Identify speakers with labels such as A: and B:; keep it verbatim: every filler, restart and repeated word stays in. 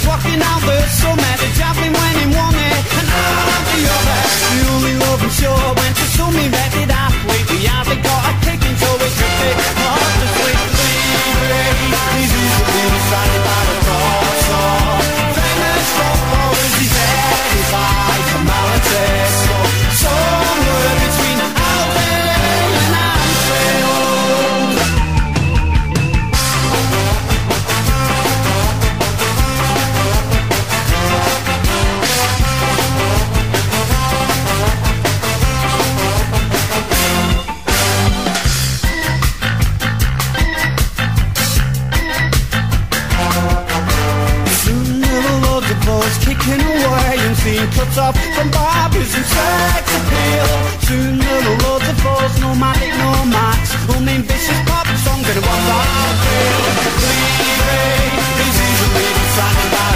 A: walking out the summer, the javelin when he won it, and out the other. The only love and sure went to some erected athlete. We hardly got a kick until we drifted off the sweet Gleavey. He's easily distracted by the cross. Famous footballers, his head, his eyes, the malleted. Somewhere between Aldi and Anfield. Soon there were loads of balls kicking away and seeing cut off from barbers and sex appeal. Soon there were loads of balls, nomadic, nomarks, only vicious pop song, but it was our feel. Gleavey is easily distracted by